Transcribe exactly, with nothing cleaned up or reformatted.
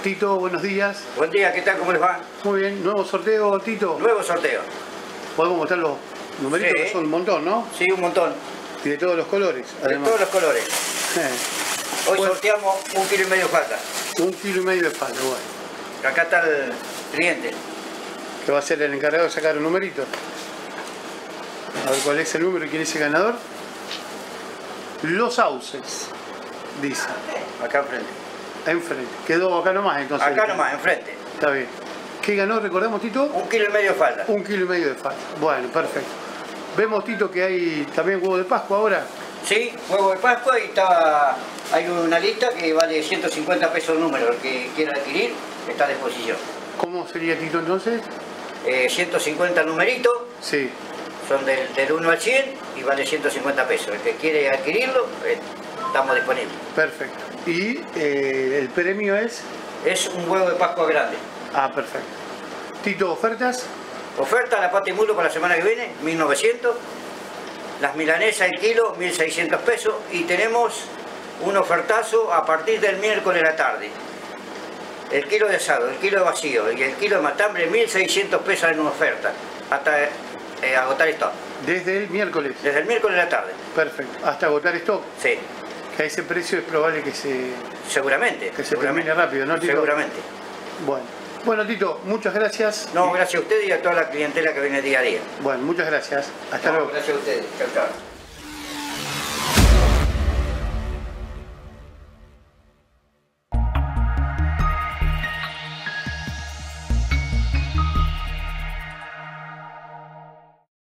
Tito, buenos días. Buen día, ¿qué tal? ¿Cómo les va? Muy bien, nuevo sorteo, Tito. Nuevo sorteo. Podemos mostrar los numeritos, Sí. que son un montón, ¿no? Sí, un montón. Y de todos los colores, De además. todos los colores. Eh, Hoy Bueno. sorteamos un kilo y medio falta. un kilo y medio de falta, bueno. Acá está el cliente. Que va a ser el encargado de sacar un numerito. A ver cuál es el número y quién es el ganador. Los Sauces, dice. Acá enfrente. Enfrente. Quedó acá nomás, entonces. Acá nomás, enfrente. Está bien. ¿Qué ganó, recordemos, Tito? Un kilo y medio falta. Un kilo y medio de falta. Bueno, perfecto. Vemos, Tito, que hay también huevo de Pascua ahora. Sí, huevo de Pascua y está, hay una lista que vale ciento cincuenta pesos el número. El que quiera adquirir está a disposición. ¿Cómo sería, Tito, entonces? Eh, ciento cincuenta numeritos, Sí. son del, del uno al cien y vale ciento cincuenta pesos. El que quiere adquirirlo, eh, estamos disponibles. Perfecto. Y eh, el premio es... Es un huevo de Pascua grande. Ah, perfecto. Tito, ¿ofertas? Oferta la pata y mulo para la semana que viene, mil novecientos. Las milanesas el kilo, mil seiscientos pesos. Y tenemos un ofertazo a partir del miércoles a la tarde. El kilo de asado, el kilo de vacío y el kilo de matambre, mil seiscientos pesos en una oferta. Hasta eh, agotar stock. Desde el miércoles. Desde el miércoles a la tarde. Perfecto. Hasta agotar stock. Sí, Que a ese precio es probable que se, seguramente. que se seguramente. termine rápido, ¿no, Tito? Seguramente. Bueno. Bueno, Tito, muchas gracias. No, gracias a usted y a toda la clientela que viene día a día. Bueno, muchas gracias. Hasta No, luego. gracias a ustedes. Chao, chao.